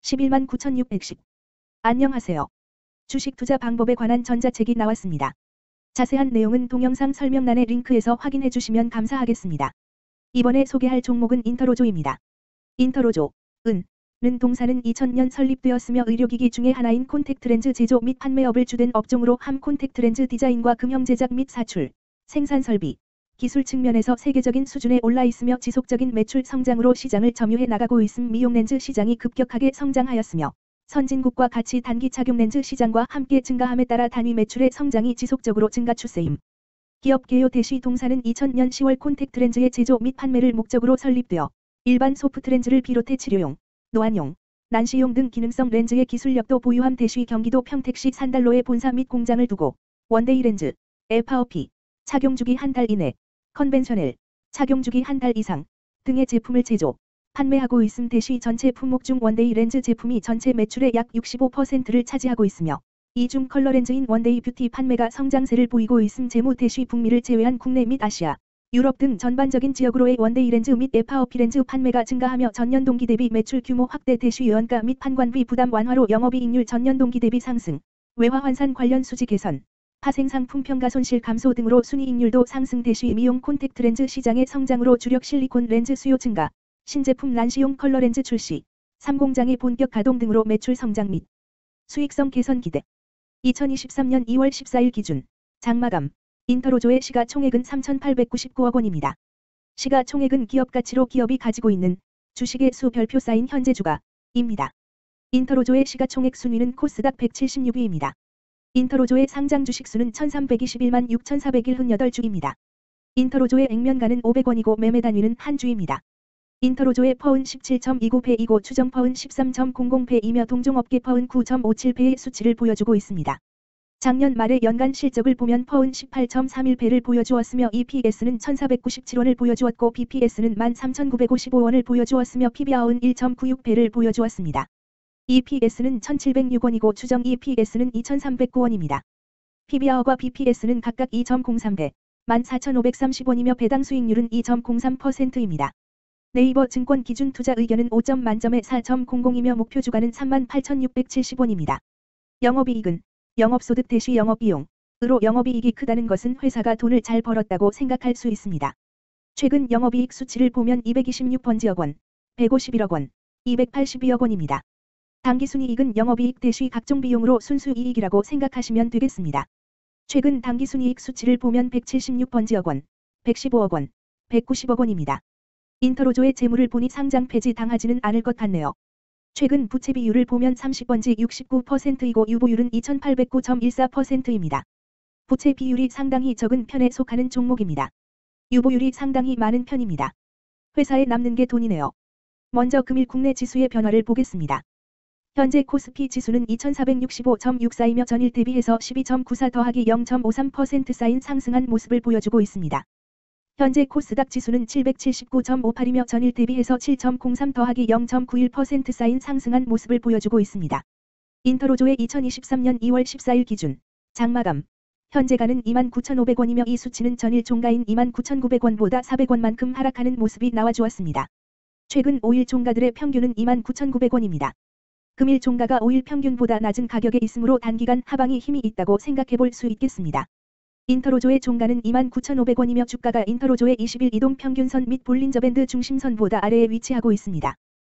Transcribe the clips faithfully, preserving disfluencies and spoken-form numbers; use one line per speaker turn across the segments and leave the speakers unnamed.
십일만 구천육백십. 안녕하세요. 주식 투자 방법에 관한 전자책이 나왔습니다. 자세한 내용은 동영상 설명란의 링크에서 확인해 주시면 감사하겠습니다. 이번에 소개할 종목은 인터로조입니다. 인터로조, 은, 는 동사는 이천 년 설립되었으며 의료기기 중의 하나인 콘택트렌즈 제조 및 판매업을 주된 업종으로 함 콘택트렌즈 디자인과 금형 제작 및 사출, 생산 설비, 기술 측면에서 세계적인 수준에 올라 있으며 지속적인 매출 성장으로 시장을 점유해 나가고 있음. 미용렌즈 시장이 급격하게 성장하였으며 선진국과 같이 단기 착용 렌즈 시장과 함께 증가함에 따라 단위 매출의 성장이 지속적으로 증가 추세임. 기업 개요 대시 동사는 이천 년 시월 콘택트렌즈의 제조 및 판매를 목적으로 설립되어 일반 소프트렌즈를 비롯해 치료용, 노안용, 난시용 등 기능성 렌즈의 기술력도 보유함. 대시 경기도 평택시 산달로에 본사 및 공장을 두고 원데이 렌즈, 에파오피, 착용주기 한 달 이내, 컨벤셔넬, 착용주기 한 달 이상 등의 제품을 제조, 판매하고 있음. 대시 전체 품목 중 원데이 렌즈 제품이 전체 매출의 약 육십오 퍼센트를 차지하고 있으며 이 중 컬러 렌즈인 원데이 뷰티 판매가 성장세를 보이고 있음. 재무 대시 북미를 제외한 국내 및 아시아, 유럽 등 전반적인 지역으로의 원데이 렌즈 및 에파오피 렌즈 판매가 증가하며 전년 동기 대비 매출 규모 확대. 대시 연가 및 판관비 부담 완화로 영업이익률 전년 동기 대비 상승, 외화 환산 관련 수지 개선, 파생 상품 평가 손실 감소 등으로 순이익률도 상승. 대시 미용 콘택트 렌즈 시장의 성장으로 주력 실리콘 렌즈 수요 증가, 신제품 난시용 컬러 렌즈 출시, 삼 공장의 본격 가동 등으로 매출 성장 및 수익성 개선 기대. 이천이십삼 년 이월 십사일 기준 장마감 인터로조의 시가총액은 삼천팔백구십구억 원입니다. 시가총액은 기업 가치로 기업이 가지고 있는 주식의 수 별표 쌓인 현재 주가입니다. 인터로조의 시가총액 순위는 코스닥 백칠십육 위입니다. 인터로조의 상장 주식수는 천삼백이십일만 육천사백칠십팔 주입니다. 인터로조의 액면가는 오백 원이고 매매 단위는 한 주입니다. 인터로조의 퍼은 십칠 점 이구 배이고 추정 퍼은 십삼 점 공공 배이며 동종업계 퍼은 구 점 오칠 배의 수치를 보여주고 있습니다. 작년 말의 연간 실적을 보면 퍼은 십팔 점 삼일 배를 보여주었으며 이피에스는 천사백구십칠 원을 보여주었고 비피에스는 만 삼천구백오십오 원을 보여주었으며 피비알은 일 점 구육 배를 보여주었습니다. 이피에스는 천칠백육 원이고 추정 이피에스는 이천삼백구 원입니다. 피비알과 비피에스는 각각 이 점 공삼 배, 만 사천오백삼십 원이며 배당 수익률은 이 점 공삼 퍼센트입니다. 네이버 증권 기준 투자 의견은 오 점 만점에 사 점 공공이며 목표 주가는 삼만 팔천육백칠십 원입니다. 영업이익은 영업소득 대시 영업비용으로 영업이익이 크다는 것은 회사가 돈을 잘 벌었다고 생각할 수 있습니다. 최근 영업이익 수치를 보면 이백이십육 번지억 원, 백오십일억 원, 이백팔십이억 원입니다. 당기순이익은 영업이익 대시 각종 비용으로 순수이익이라고 생각하시면 되겠습니다. 최근 당기순이익 수치를 보면 백칠십육 번지억 원, 백십오억 원, 백구십억 원입니다. 인터로조의 재물을 보니 상장 폐지 당하지는 않을 것 같네요. 최근 부채 비율을 보면 삼십 번지 육십구 퍼센트이고 유보율은 이천팔백구 점 일사 퍼센트입니다. 부채 비율이 상당히 적은 편에 속하는 종목입니다. 유보율이 상당히 많은 편입니다. 회사에 남는 게 돈이네요. 먼저 금일 국내 지수의 변화를 보겠습니다. 현재 코스피 지수는 이천사백육십오 점 육사이며 전일 대비해서 십이 점 구사 더하기 영 점 오삼 퍼센트 쌓인 상승한 모습을 보여주고 있습니다. 현재 코스닥 지수는 칠백칠십구 점 오팔이며 전일 대비해서 칠 점 공삼 더하기 영 점 구일 퍼센트 쌓인 상승한 모습을 보여주고 있습니다. 인터로조의 이천이십삼 년 이월 십사일 기준 장마감 현재가는 이만 구천오백 원이며 이 수치는 전일 종가인 이만 구천구백 원보다 사백 원만큼 하락하는 모습이 나와주었습니다. 최근 오 일 종가들의 평균은 이만 구천구백 원입니다. 금일 종가가 오 일 평균보다 낮은 가격에 있으므로 단기간 하방이 힘이 있다고 생각해볼 수 있겠습니다. 인터로조의 종가는 이만 구천오백 원이며 주가가 인터로조의 이십 일 이동 평균선 및 볼린저 밴드 중심선보다 아래에 위치하고 있습니다.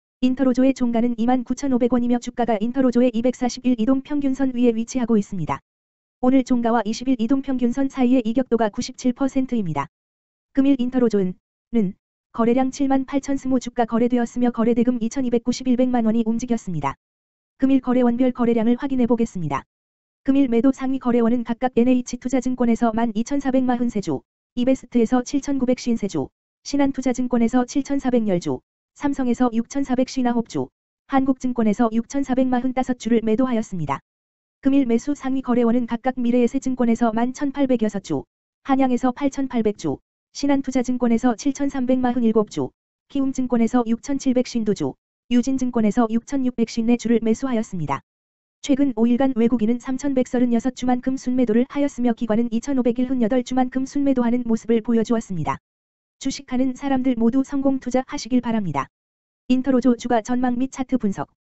인터로조의 종가는 이만 구천오백 원이며 주가가 인터로조의 이백사십 일 이동 평균선 위에 위치하고 있습니다. 오늘 종가와 이십 일 이동 평균선 사이의 이격도가 구십칠 퍼센트입니다. 금일 인터로조는 는 거래량 칠만 팔천이십 주가 거래되었으며 거래대금 이천이백구십일백만 원이 움직였습니다. 금일 거래원별 거래량을 확인해 보겠습니다. 금일 매도 상위 거래원은 각각 엔에이치투자증권에서 만 이천사백사십삼 주, 이베스트에서 칠천구백오십삼 주, 신한투자증권에서 칠천사백십 주, 삼성에서 육천사백오십구 주, 한국증권에서 육천사백사십오 주를 매도하였습니다. 금일 매수 상위 거래원은 각각 미래에셋증권에서 만 천팔백육 주, 한양에서 팔천팔백 주, 신한투자증권에서 칠천삼백사십칠 주, 키움증권에서 육천칠백오십이 주, 유진증권에서 육천육백오십사 주를 매수하였습니다. 최근 오 일간 외국인은 삼천백삼십육 주만큼 순매도를 하였으며 기관은 이천오백칠십팔 주만큼 순매도하는 모습을 보여주었습니다. 주식하는 사람들 모두 성공 투자하시길 바랍니다. 인터로조 주가 전망 및 차트 분석.